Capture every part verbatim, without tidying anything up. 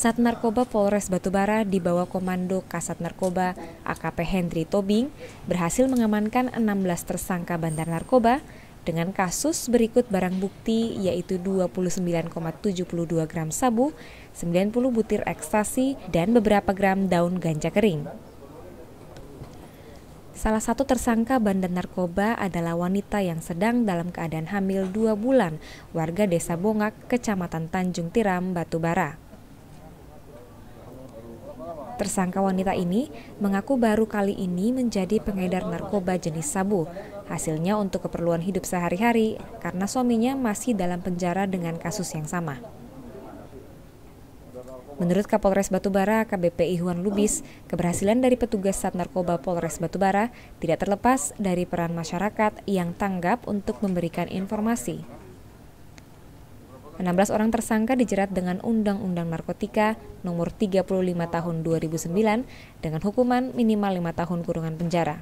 Sat Narkoba Polres Batubara di bawah komando Kasat Narkoba A K P Hendri Tobing berhasil mengamankan enam belas tersangka bandar narkoba dengan kasus berikut barang bukti yaitu dua puluh sembilan koma tujuh dua gram sabu, sembilan puluh butir ekstasi, dan beberapa gram daun ganja kering. Salah satu tersangka bandar narkoba adalah wanita yang sedang dalam keadaan hamil dua bulan, warga Desa Bongak, Kecamatan Tanjung Tiram, Batubara. Tersangka wanita ini mengaku baru kali ini menjadi pengedar narkoba jenis sabu. Hasilnya untuk keperluan hidup sehari-hari karena suaminya masih dalam penjara dengan kasus yang sama. Menurut Kapolres Batubara, A K B P Ihwan Lubis, keberhasilan dari petugas Sat Narkoba Polres Batubara tidak terlepas dari peran masyarakat yang tanggap untuk memberikan informasi. enam belas orang tersangka dijerat dengan Undang-Undang Narkotika nomor tiga puluh lima tahun dua ribu sembilan dengan hukuman minimal lima tahun kurungan penjara.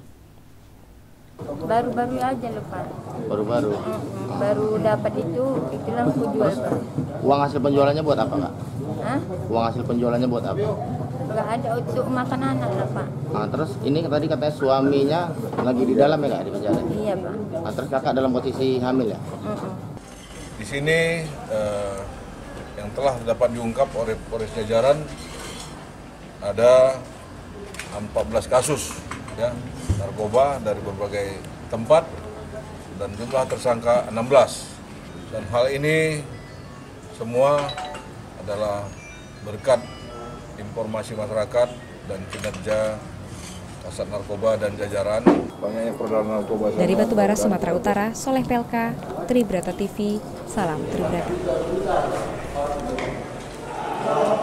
Baru-baru aja loh Pak. Baru-baru? Mm-hmm. Baru dapat itu, itulah aku jual Pak. Uang hasil penjualannya buat apa Kak? Hah? Uang hasil penjualannya buat apa? Nggak ada untuk makan anak lah Pak. Nah, terus ini tadi katanya suaminya lagi di dalam ya Kak, di penjara? Iya Pak. Nah, terus Kakak dalam posisi hamil ya? Mm-hmm. Di sini eh, yang telah dapat diungkap oleh Polres Jajaran ada empat belas kasus ya narkoba dari berbagai tempat dan jumlah tersangka enam belas. Dan hal ini semua adalah berkat informasi masyarakat dan kinerja Kasat Narkoba dan jajaran. Banyaknya peredaran narkoba. Dari Batubara, Sumatera Utara, Soleh Pelka, Tribrata T V, salam Tribrata.